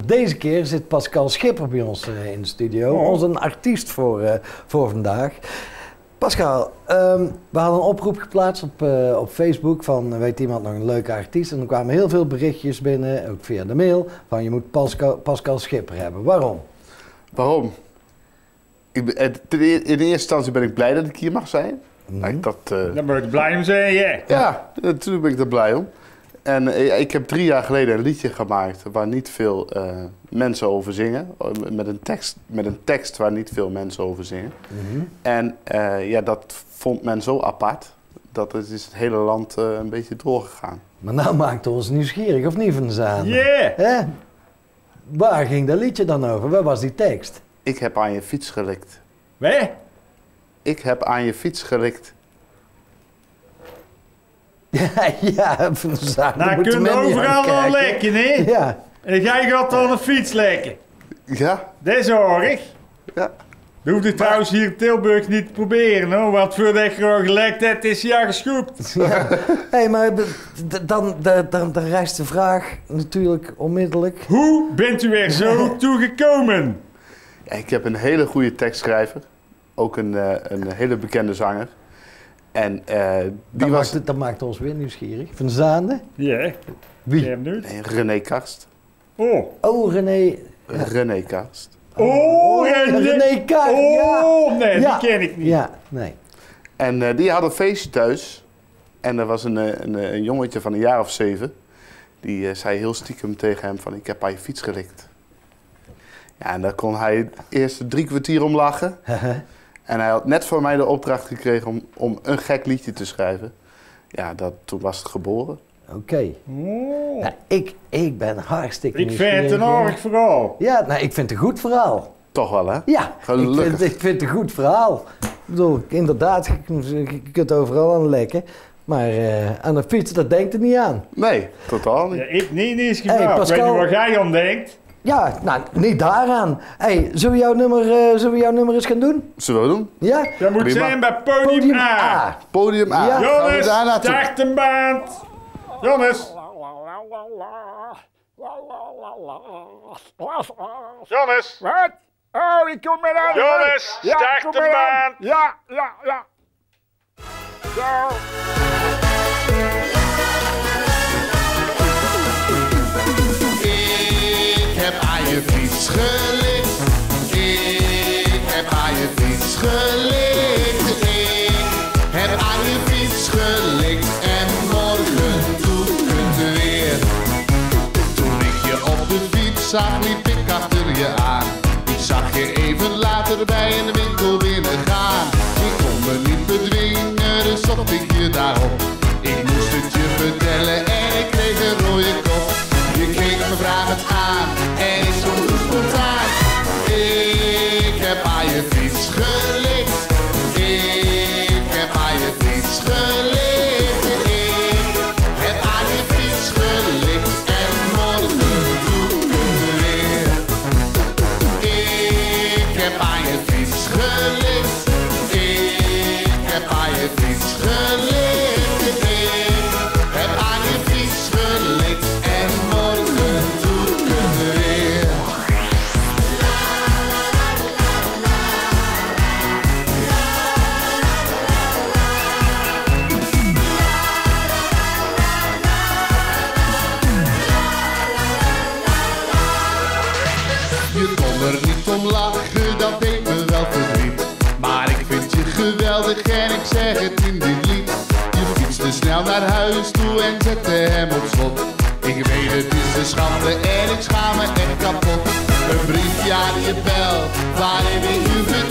deze keer zit Pascal Schipper bij ons in de studio. Ons een artiest voor vandaag. Pascal, we hadden een oproep geplaatst op Facebook van weet iemand nog een leuke artiest. En er kwamen heel veel berichtjes binnen, ook via de mail, van je moet Pascal Schipper hebben. Waarom? Waarom? In eerste instantie ben ik blij dat ik hier mag zijn. Daar moet je blij om zijn, ja. Ja, natuurlijk ben ik er blij om. En ik heb 3 jaar geleden een liedje gemaakt waar niet veel mensen over zingen. Met een tekst waar niet veel mensen over zingen. En dat vond men zo apart. Dat het is het hele land een beetje doorgegaan. Maar nou maakt het ons nieuwsgierig, of niet, Van Zaan? Yeah! Waar ging dat liedje dan over? Waar was die tekst? Ik heb aan je fiets gelikt. Wat? Ik heb aan je fiets gelikt. Ja, Van Zaan. Nou, kun je overal wel lekken, hè? Ja. En jij gaat dan een fiets lekken. Ja. Dat is aardig. Ja. Dat hoeft je trouwens hier in Tilburg niet te proberen, hoor. Want voordat je gewoon gelekt hebt, is hij al geschoept. Ja. Hey, maar dan rijst de vraag natuurlijk onmiddellijk. Hoe bent u er zo toegekomen? Ja, ik heb een hele goede tekstschrijver. Ook een hele bekende zanger. En dat maakt ons weer nieuwsgierig. Van Zaande? Ja. Wie? Nee, René Karst. Oh, René. Ja. René Karst. René Karst. Nee, die ken ik niet. Ja, nee. En die had een feestje thuis. En er was een jongetje van een jaar of 7. Die zei heel stiekem tegen hem van ik heb aan je fiets gelikt. Ja, en daar kon hij eerst 3 kwartier om lachen. En hij had net van mij de opdracht gekregen om een gek liedje te schrijven. Ja, toen was het geboren. Oké. Ja, ik ben hartstikke nieuwsgierig. Ik vind het een aardig verhaal. Ja, nou, ik vind het een goed verhaal. Toch wel, hè? Ja, ik vind het een goed verhaal. Ik bedoel, inderdaad, je kunt overal aan lekken. Maar aan de fiets, dat denkt er niet aan. Nee, totaal niet. Ja, ik niet eens gevraagd. Pascal, weet je waar jij aan denkt? Ja, nou, niet daaraan. Hey, zullen we jouw nummer eens gaan doen? Zullen we doen? Ja? Dat moet zijn bij Podium A. Podium A. Ja. Jongens, start een band. Jongens. Jongens. Wat? Oh, ik kom eraan. Jongens, start een band. Ja. Zo. Ik heb aan je fiets gelikt. Ik heb aan je fiets gelikt. Ik heb aan je fiets gelikt. En morgen doe ik het weer. Toen ik je op de fiets zag, liep ik achter je aan. Ik zag je even later bij een winkel binnengaan. Ik kon me niet bedwingen, dus zocht ik je daarop. Ik moest het je vertellen en ik kreeg een rode kop. Je keek me vragend aan en ik stond toen spontaan. Ik heb aan je fiets gelikt. Ik heb aan je fiets gelikt. Ik heb aan je fiets gelikt. En morgen doe ik het weer. Ik heb aan je fiets gelikt. Ik heb aan je fiets gelikt. Ik heb aan je fiets gelikt. En morgen doe ik het weer. Je kon er niet om lachen, dat deed me wel verdriet. Maar ik vind je geweldig en ik zeg het in dit lied. Je fietste snel naar huis toe en zette hem op slot. Ik weet het is een schande en ik schaam me echt kapot. Een briefje aan je bel, waarin ik je